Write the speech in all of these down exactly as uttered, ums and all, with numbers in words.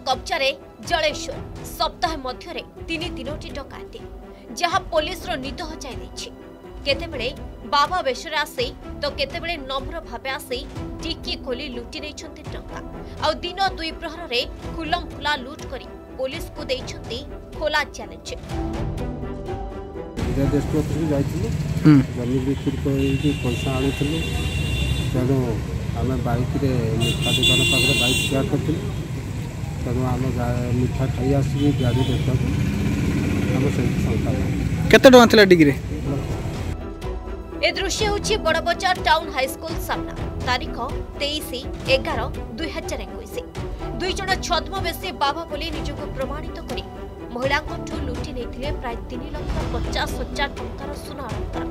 कब्जा जलेश्वर सप्ताह मध्य तीन तीनोटी डकायती जहाँ पुलिस निद हजाई देछि। केतेबेले बाबा वेशरे आसी तो केतेबेले नम्र भावे आसी टिकी खोली लुटि नेछन्ति टंका आ दिन दुई प्रहर रे खुलम खुला लुट करी पुलिस को देछन्ति खोला चैलेंज। जमी बिक्री कर पैसा आणुलु तेणु आम बैक मिठा दुकान पाखे बैक ठिया करूँ तेणु आम मिठा खाई आसिक गाड़ी देखा आम से केते टका थिला डिग्री। ए दृश्य होछि बड़बजार टाउन हाईस्कूल सामना तारीख तेईस एगार दुई हजार एक दुई जन छद्मवेशी बाबा बोली निजको प्रमाणित करी महिला लुटि नहीं प्राय तीन लाख पचास हजार टंकार सुना अलंकार।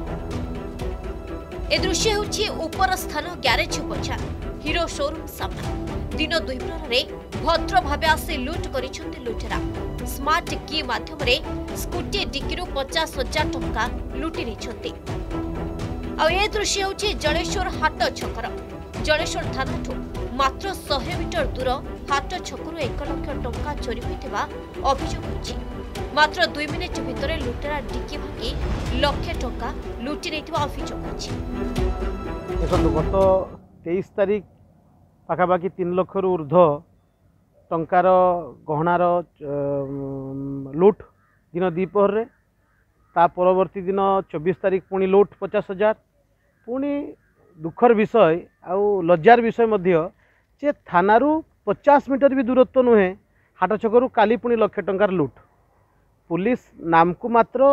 ए दृश्य होछि उपर स्थान ग्यारेज बजार हीरो शोरूम सामना दिन दुई प्रहर भद्र भावे आसी लुट करिसेंति लुटेरा स्मार्ट की माध्यम स्कूटी डिक्कीरु पचास हजार टंका लुटि नेछंति। आ ए दृश्य होछि जलेश्वर हाट छकर जलेश्वर थानाठू मात्र सौ मीटर दूर हाट छकरू एक लाख टंका चोरी होइतिबा अभियोग होछि। मात्र दुई मिनिट भितर लुटेरा डिक्की भांगी लक्षे टंका लुटि नेतिबा अभियोग होछि। देखो गत तेईस तारीख पाखापाखि तीन लाख रु ऊर्ध टंकार गहनार लुट दिन द्विपहर रे ता परवर्ती दिन चौबीस तारीख पुणी लुट पचास हजार पुणी दुखर विषय आउ लज्जार विषय मध्य जे थानारू पचास मीटर भी दूरत्व नुहे हाट छकरू काली पुणी लक्ष टंकार लुट पुलिस नाम को मात्र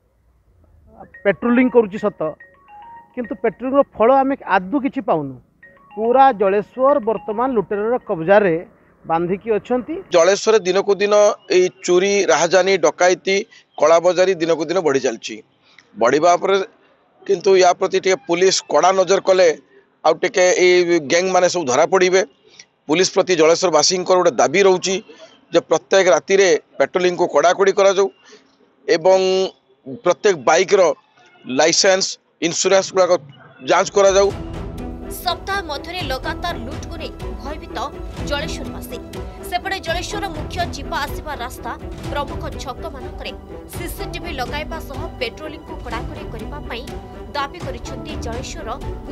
पेट्रोलिंग करुच्ची सत किंतु पेट्रोलिंग फल आम आदू किछि पाउनु पूरा जलेश्वर वर्तमान लुटेर कब्जा रे बांधिकी अछंती। जलेश्वर दिन को दिन ये चोरी राहजानी डकायती कला बजारी दिन को दिन बढ़ी चलची बढ़िबा पर किंतु या प्रति टे पुलिस कड़ा नजर कले आउ टे ये गैंग माने सब धरा पड़े पुलिस प्रति जलेश्वर वासी गोटे दाबी रोची जे प्रत्येक राति रे पेट्रोलिंग को कड़ाकड़ी करा जाऊ एवं प्रत्येक बाइक रो लाइसेंस इंश्योरेंस गुड़ा जांच करा जाऊ। सप्ताह मध्य लगातार लुट को नहीं भयभीत जलेश्वरवासी सेपटे जलेश्वर मुख्य जीवा आसवा रास्ता प्रमुख छक मानकरे सीसीटीवी लगाइबा सह पेट्रोलिंग को कड़ाकड़ी करिबा पई दाबी करिसेंती जलेश्वर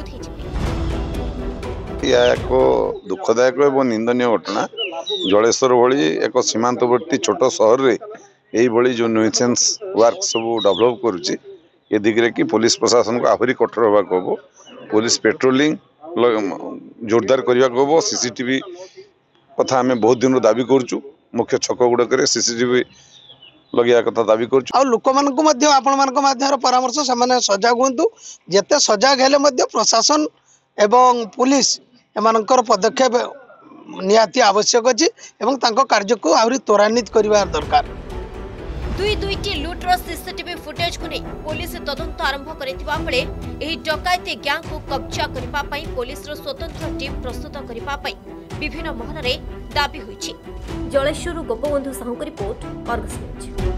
बुद्धिजीवी। या एक दुखदायक एवं निंदनीय घटना जलेश्वर भली एक सीमांतवर्ती छोट सहर रे एही भली जो न्यूसेंस वर्क सब डेवलप करूची ए दिगरे कि पुलिस प्रशासन को आहुरी कठोर होबा कहबो पुलिस पेट्रोलिंग जोरदार करने को सीसीटीवी कथा आम बहुत दिन दाबी करुचु मुख्य छक गुड़क सीसीटीवी लगे कथा दाबी करुचु। लोक माध्यम परामर्श से सजग हूँ जिते सजग हेले प्रशासन एवं पुलिस एमानकर पदक्षेप निहाती आवश्यक अछि एवं तांको कार्य को आहुरी त्वरान्वित करबा दरकार। दुई दुईटी लुट्र सीसीटीवी फुटेज को नहीं पुलिस तदंत आरंभ करिथिबा बेले एही डकायती गैंग को कब्जा करिबा पई पुलिस रो स्वतंत्र टीम प्रस्तुत करिबा पई विभिन्न महल रे दाबी होईछि। Jaleswar Gopabandhu Sahu report Argus news.